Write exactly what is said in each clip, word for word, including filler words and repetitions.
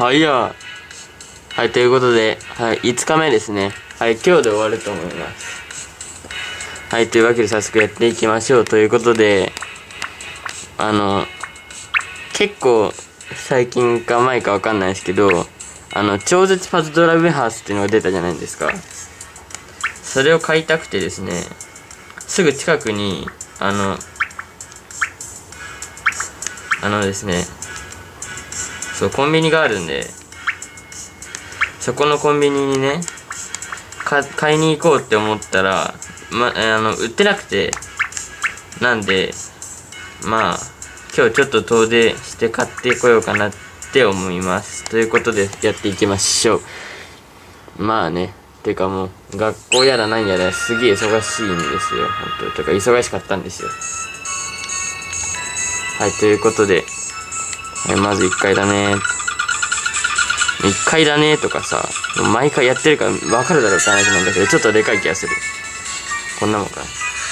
はいや。はい、ということで、はい、いつかめですね。はい、今日で終わると思います。はい、というわけで早速やっていきましょうということで、あの、結構最近か前かわかんないですけど、あの、超絶パズドラ部ハウスっていうのが出たじゃないですか。それを買いたくてですね、すぐ近くに、あの、あのですね、そう、コンビニがあるんで、そこのコンビニにね、か買いに行こうって思ったら、ま、あの、売ってなくて、なんで、まあ、今日ちょっと遠出して買ってこようかなって思います。ということで、やっていきましょう。まあね、てかもう、学校やらなんやらすげえ忙しいんですよ。本当とか、忙しかったんですよ。はい、ということで、はい、まずいっかいだね。いっかいだねとかさ、毎回やってるから分かるだろうって話なんだけど、ちょっとでかい気がする。こんなもんかな。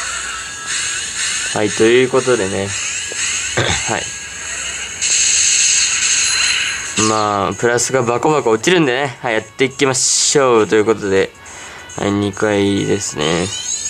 はい、ということでね。はい。まあ、プラスがバコバコ落ちるんでね。はい、やっていきましょう。ということで、はい、にかいですね。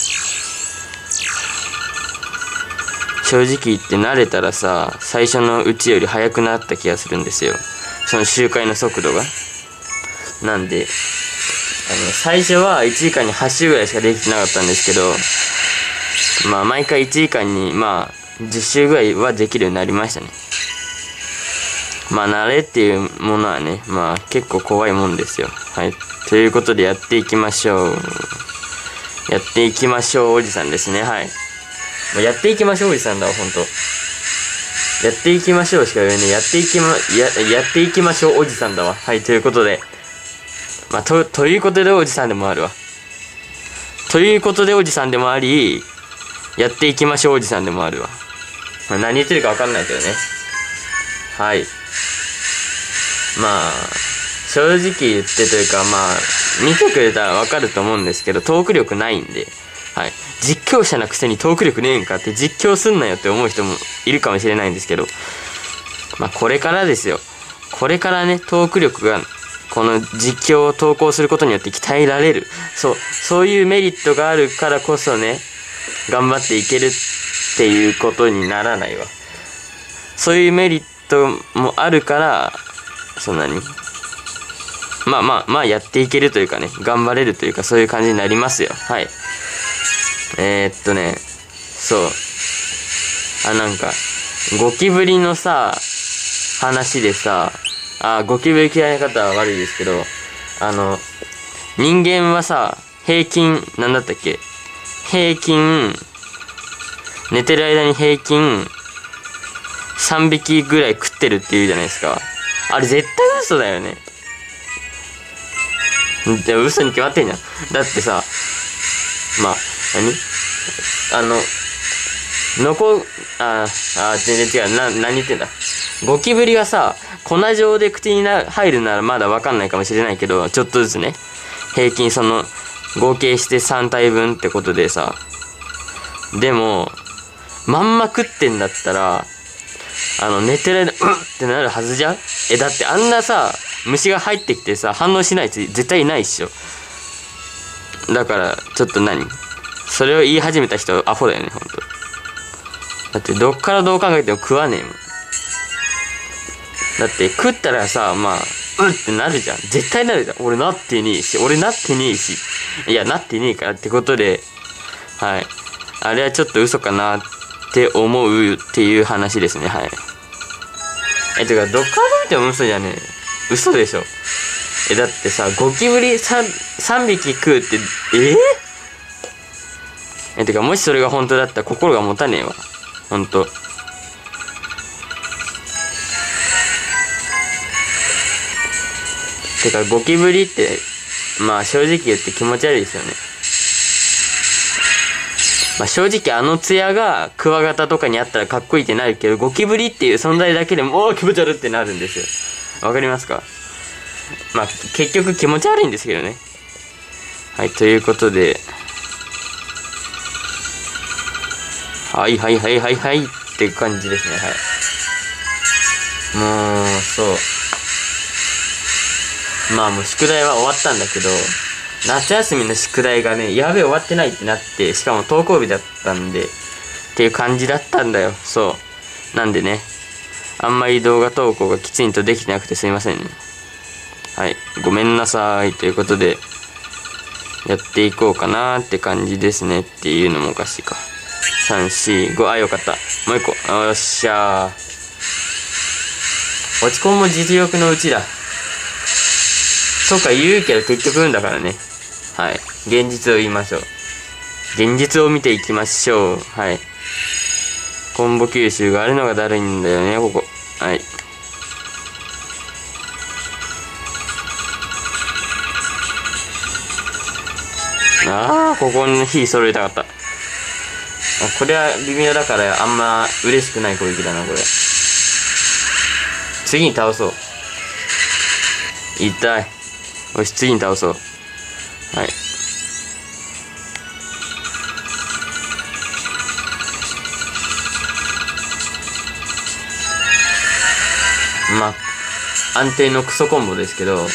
正直言って慣れたらさ、最初のうちより速くなった気がするんですよ。その周回の速度が。なんで、あの、最初はいちじかんにはち周ぐらいしかできてなかったんですけど、まあ、毎回いちじかんに、まあ、じゅっ周ぐらいはできるようになりましたね。まあ、慣れっていうものはね、まあ、結構怖いもんですよ。はい。ということで、やっていきましょう。やっていきましょう、おじさんですね。はい。もうやっていきましょう、おじさんだわ、ほんと。やっていきましょうしか言えねえ。やっていきま、や、やっていきましょう、おじさんだわ。はい、ということで。まあ、と、ということでおじさんでもあるわ。ということでおじさんでもあり、やっていきましょう、おじさんでもあるわ。まあ、何言ってるかわかんないけどね。はい。まあ、正直言ってというか、まあ、見てくれたらわかると思うんですけど、トーク力ないんで。はい。実況者なくせにトーク力ねえんかって実況すんなよって思う人もいるかもしれないんですけど、まあこれからですよ。これからね、トーク力が、この実況を投稿することによって鍛えられる。そう、そういうメリットがあるからこそね、頑張っていけるっていうことにならないわ。そういうメリットもあるから、そんなに。まあまあ、まあやっていけるというかね、頑張れるというかそういう感じになりますよ。はい。えー、っとね、そう。あ、なんか、ゴキブリのさ、話でさ、あ、ゴキブリ嫌いな方は悪いですけど、あの、人間はさ、平均、なんだったっけ？平均、寝てる間に平均、さんびきぐらい食ってるって言うじゃないですか。あれ絶対嘘だよね。でも嘘に決まってんじゃん。だってさ、まあ、何あの、残、あ、あ、全然違う。な、何言ってんだ。ゴキブリがさ、粉状で口にな入るならまだわかんないかもしれないけど、ちょっとずつね、平均その、合計してさん体分ってことでさ、でも、まんま食ってんだったら、あの、寝てる間、うんってなるはずじゃん？え、だってあんなさ、虫が入ってきてさ、反応しないやつ絶対いないっしょ。だから、ちょっと何？それを言い始めた人、アホだよね、ほんと。だって、どっからどう考えても食わねえもん。だって、食ったらさ、まあ、うんってなるじゃん。絶対なるじゃん。俺なってねえし、俺なってねえし。いや、なってねえからってことで、はい。あれはちょっと嘘かなって思うっていう話ですね、はい。え、てか、どっから見ても嘘じゃねえ。嘘でしょ。え、だってさ、ゴキブリ 3, 3匹食うって、えー、え、てか、もしそれが本当だったら心が持たねえわ。ほんと。てか、ゴキブリって、まあ正直言って気持ち悪いですよね。まあ正直あの艶がクワガタとかにあったらかっこいいってなるけど、ゴキブリっていう存在だけでも、おー気持ち悪いってなるんですよ。わかりますか？まあ結局気持ち悪いんですけどね。はい、ということで、はいはいはいはいはいっていう感じですね、はい。もう、そう。 まあもう宿題は終わったんだけど、夏休みの宿題がね、やべえ終わってないってなって、しかも登校日だったんで、っていう感じだったんだよ。そう。なんでね、あんまり動画投稿がきちんとできてなくてすいませんね。はい。ごめんなさい。ということで、やっていこうかなーって感じですねっていうのもおかしいか。さん、よん、ご、あ、よかった。もう一個。よっしゃー。落ち込むも実力のうちだ。とか言うけど結局言うんだからね。はい。現実を言いましょう。現実を見ていきましょう。はい。コンボ吸収があるのがだるいんだよね、ここ。はい。ああ、ここに火揃えたかった。これは微妙だからあんま嬉しくない攻撃だな、これ。次に倒そう。痛い。よし、次に倒そう。はい。まあ、安定のクソコンボですけど、はい。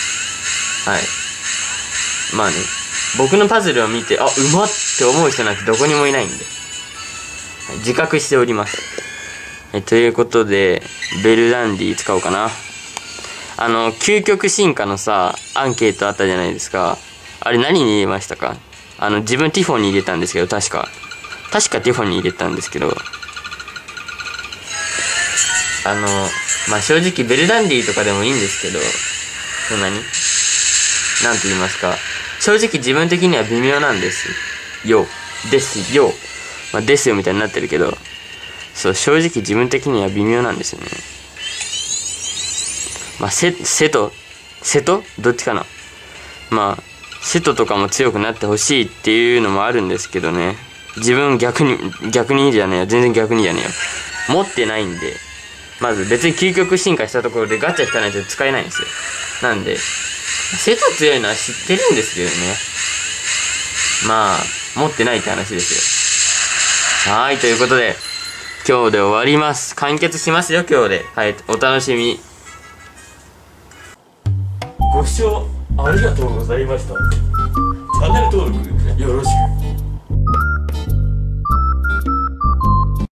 まあね、僕のパズルを見て、あ、うまって思う人なんてどこにもいないんで、はい、自覚しております。はい、ということで、ベルダンディ使おうかな。あの、究極進化のさ、アンケートあったじゃないですか。あれ何に入れましたか？あの、自分ティフォンに入れたんですけど、確か。確かティフォンに入れたんですけど、あの、まあ、正直ベルダンディとかでもいいんですけど、そんなになんて言いますか。正直自分的には微妙なんですよ。ですよ。まあ、ですよみたいになってるけど、そう、正直自分的には微妙なんですよね。まあ、せ、瀬戸瀬戸どっちかな。まあ、瀬戸とかも強くなってほしいっていうのもあるんですけどね。自分逆に、逆にじゃねえよ。全然逆にじゃねえよ。持ってないんで、まず別に究極進化したところでガチャ引かないと使えないんですよ。なんで、瀬戸強いのは知ってるんですけどね。まあ、持ってないって話ですよ。はーい、ということで、今日で終わります。完結しますよ、今日で。はい、お楽しみ。ご視聴ありがとうございました。チャンネル登録よろしく。